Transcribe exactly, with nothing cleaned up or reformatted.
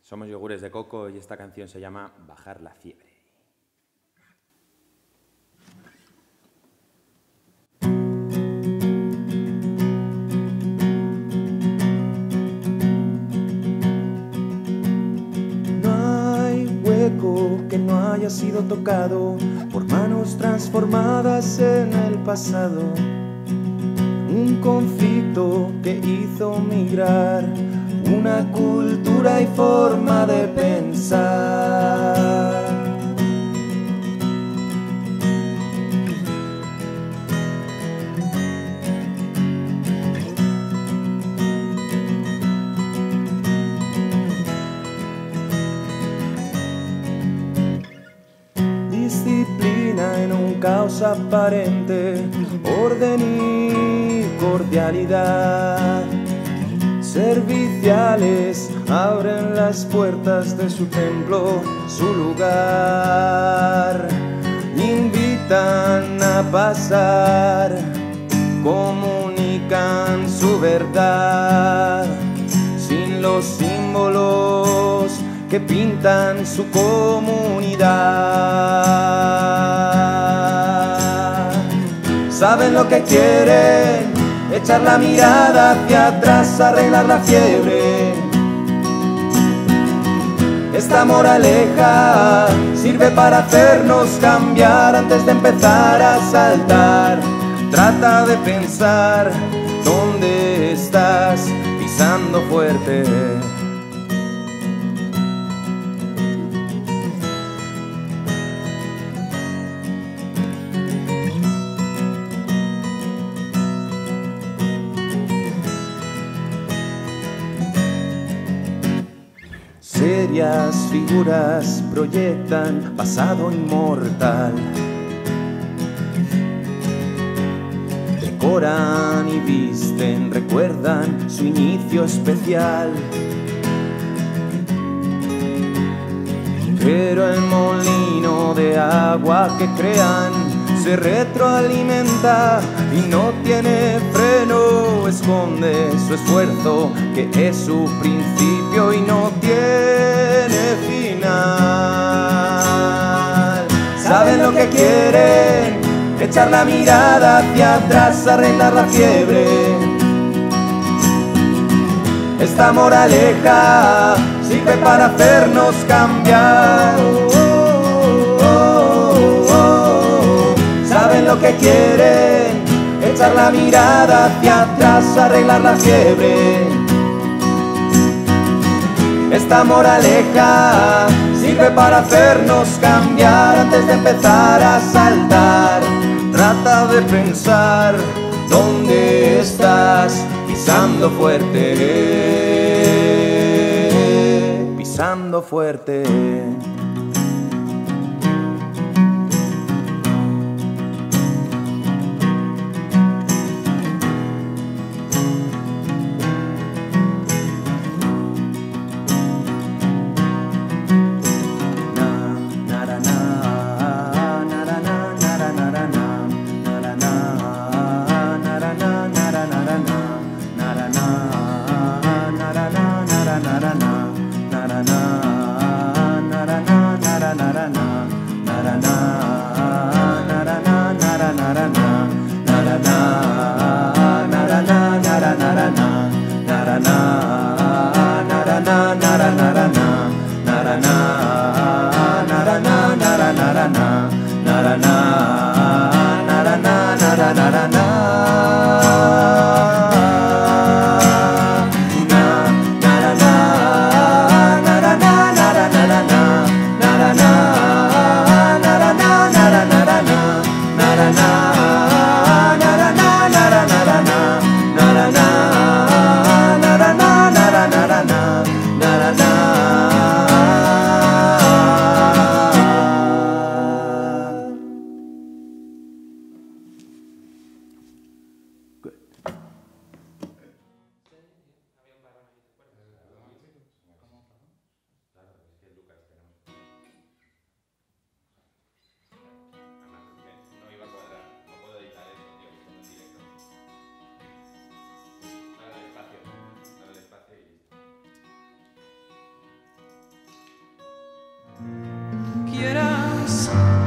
Somos Yogures de Coco y esta canción se llama Bajar la fiebre. No hay hueco que no haya sido tocado por manos transformadas en el pasado. Un conflicto que hizo migrar una cultura y forma de pensar. Disciplina en un caos aparente, orden y cordialidad. Serviciales abren las puertas de su templo, su lugar. Invitan a pasar, comunican su verdad, sin los símbolos que pintan su comunidad. Saben lo que quieren, echar la mirada hacia atrás, arreglar la fiebre. Esta moraleja sirve para hacernos cambiar antes de empezar a saltar. Trata de pensar dónde estás pisando fuerte. Serias figuras proyectan pasado inmortal. Decoran y visten, recuerdan su inicio especial. Pero el molino de agua que crean se retroalimenta y no tiene freno. Esconde su esfuerzo, que es su principio y no tiene final. Saben lo que quieren, echar la mirada hacia atrás, arreglar la fiebre. Esta moraleja sirve para hacernos cambiar. Saben lo que quieren, echar la mirada hacia atrás, arreglar la fiebre. Esta moraleja sirve para hacernos cambiar antes de empezar a saltar. Trata de pensar dónde estás pisando fuerte, pisando fuerte. quieras